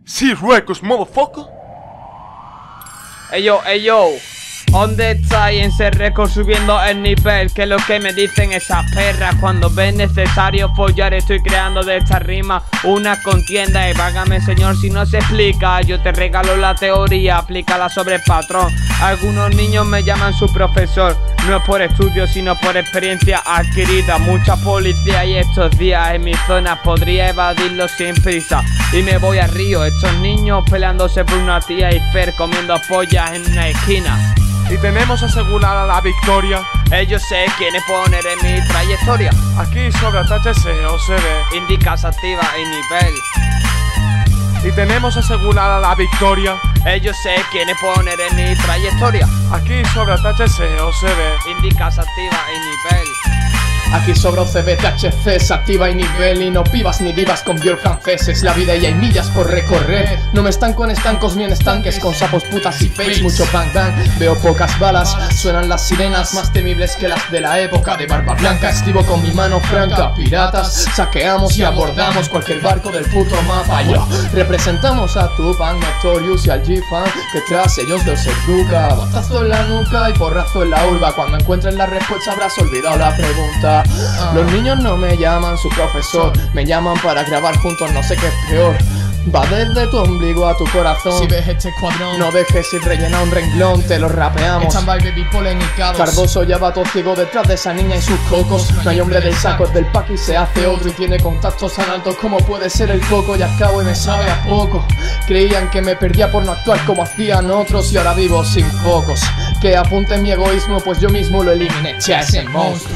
Sí, Records, motherfucker. Ey yo, ¿dónde estáis en ser récord subiendo el nivel? Que es lo que me dicen esas perras cuando ven necesario follar. Estoy creando de esta rima una contienda. Y vágame señor si no se explica. Yo te regalo la teoría, aplícala sobre el patrón. Algunos niños me llaman su profesor. No es por estudio sino por experiencia adquirida. Mucha policía y estos días en mi zona podría evadirlo sin prisa. Y me voy a Río, estos niños peleándose por una tía y Fer comiendo pollas en una esquina. Y tenemos asegurada la victoria. Ellos sé quiénes poner en mi trayectoria. Aquí sobre THC o CB Indicas activa y nivel. Y tenemos asegurada la victoria. Ellos sé quiénes poner en mi trayectoria. Aquí sobre THC o CB Indicas activa y nivel. Aquí sobra OCB, THC, se activa y nivel. Y no pibas ni divas con biol franceses. La vida y hay millas por recorrer. No me estanco en estancos ni en estanques. Con sapos, putas y fakes, mucho bang bang. Veo pocas balas, suenan las sirenas más temibles que las de la época de Barba Blanca. Escribo con mi mano franca, piratas saqueamos y abordamos cualquier barco del puto mapa. Yo representamos a Tupac, Notorious y al G-Fan, que tras ellos los educa. Batazo en la nuca y porrazo en la urba. Cuando encuentres la respuesta habrás olvidado la pregunta. Los niños no me llaman su profesor, me llaman para grabar juntos, no sé qué es peor. Va desde tu ombligo a tu corazón. Si ves este escuadrón, no dejes ir rellena un renglón, te lo rapeamos. Stand by baby polenicados. Cardoso ya va todo ciego detrás de esa niña y sus cocos. No hay hombre del saco, es del pack y se hace otro. Y tiene contactos tan altos como puede ser el coco. Y acabo y me sabe a poco. Creían que me perdía por no actuar como hacían otros. Y ahora vivo sin focos. Que apunte mi egoísmo, pues yo mismo lo eliminé. Ya ese monstruo.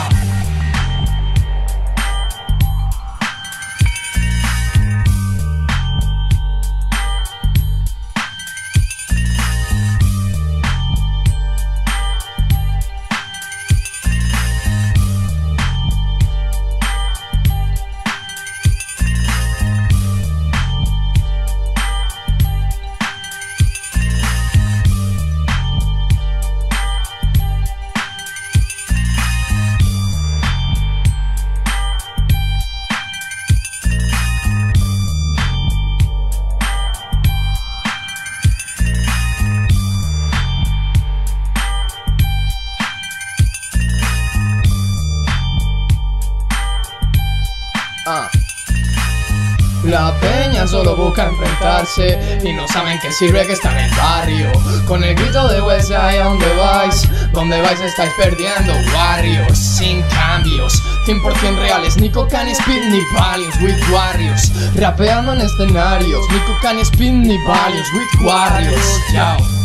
La peña solo busca enfrentarse y no saben que sirve que está en el barrio. Con el grito de Westside, ¿a dónde vais? ¿Dónde vais? Estáis perdiendo, Warriors, sin cambios, 100% reales, ni coca ni speed ni valiums with Warriors. Rapeando en escenarios, ni coca ni speed ni valiums with Warriors. Chao.